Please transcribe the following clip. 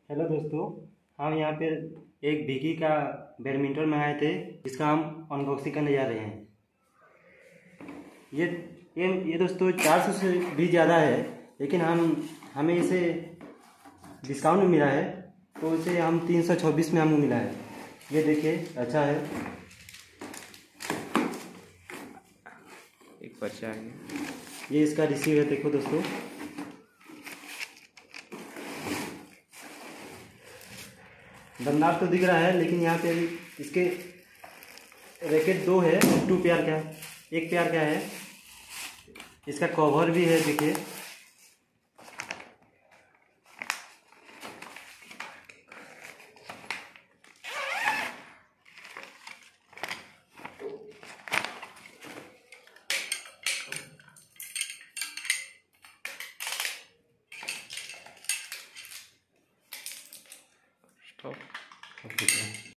Hello दोस्तों। हम यहाँ पे एक बिकी का बैडमिंटन में आए थे, जिसका हम अनबॉक्सिंग करने जा रहे हैं। ये ये दोस्तों 400 से भी ज़्यादा है, लेकिन हमें इसे डिस्काउंट में मिला है, तो इसे हम 324 में हमको मिला है। ये देखिए, अच्छा है। एक पर्चा है। ये इसका रिसीव है, देखो दोस्तों। दमदार तो दिख रहा है, लेकिन यहाँ पे अभी इसके रैकेट दो है, 2 पेयर का, 1 पेयर का है। इसका कवर भी है, देखिए। स्टॉप। ठीक है।